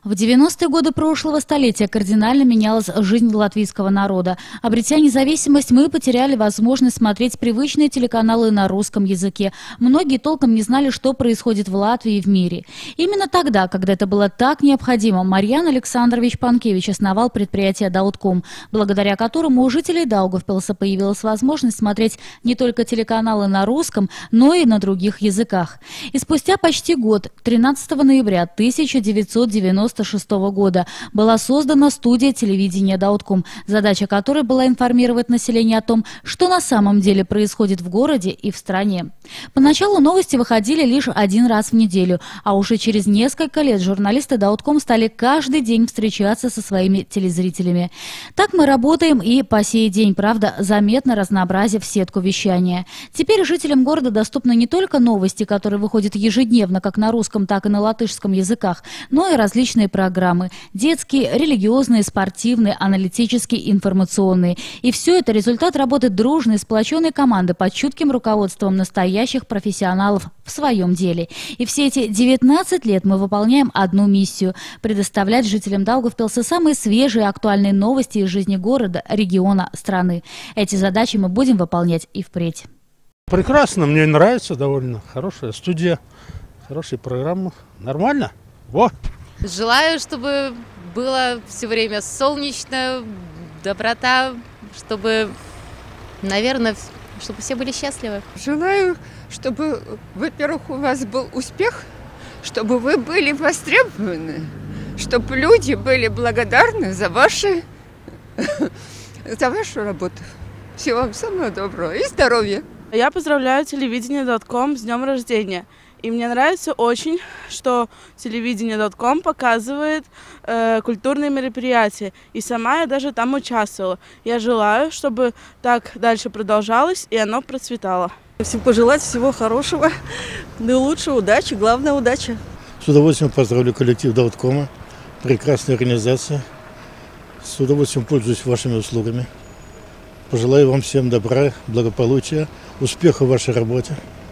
В 90-е годы прошлого столетия кардинально менялась жизнь латвийского народа. Обретя независимость, мы потеряли возможность смотреть привычные телеканалы на русском языке. Многие толком не знали, что происходит в Латвии и в мире. Именно тогда, когда это было так необходимо, Марьян Александрович Панкевич основал предприятие «Даудком», благодаря которому у жителей Даугавпилса появилась возможность смотреть не только телеканалы на русском, но и на других языках. И спустя почти год, 13 ноября 1996 года была создана студия телевидения «Даудком», задача которой была информировать население о том, что на самом деле происходит в городе и в стране. Поначалу новости выходили лишь один раз в неделю, а уже через несколько лет журналисты «Даудком» стали каждый день встречаться со своими телезрителями. Так мы работаем и по сей день, правда, заметно разнообразив сетку вещания. Теперь жителям города доступны не только новости, которые выходят ежедневно как на русском, так и на латышском языках, но и различные программы – детские, религиозные, спортивные, аналитические, информационные. И все это результат работы дружной, сплоченной команды под чутким руководством настоящих профессионалов в своем деле. И все эти 19 лет мы выполняем одну миссию – предоставлять жителям Даугавпилса самые свежие и актуальные новости из жизни города, региона, страны. Эти задачи мы будем выполнять и впредь. Прекрасно, мне нравится, довольно хорошая студия, хорошая программа, нормально. Во! Желаю, чтобы было все время солнечно, доброта, чтобы, наверное, чтобы все были счастливы. Желаю, чтобы, во-первых, у вас был успех, чтобы вы были востребованы, чтобы люди были благодарны за вашу работу. Всего вам самого доброго и здоровья. Я поздравляю телевидение «Даудком» с днем рождения. И мне нравится очень, что телевидение «Даудком» показывает культурные мероприятия. И сама я даже там участвовала. Я желаю, чтобы так дальше продолжалось и оно процветало. Всем пожелать всего хорошего, наилучшей удачи, главное удача. С удовольствием поздравлю коллектив «Даудкома», прекрасная организация. С удовольствием пользуюсь вашими услугами. Пожелаю вам всем добра, благополучия, успеха в вашей работе.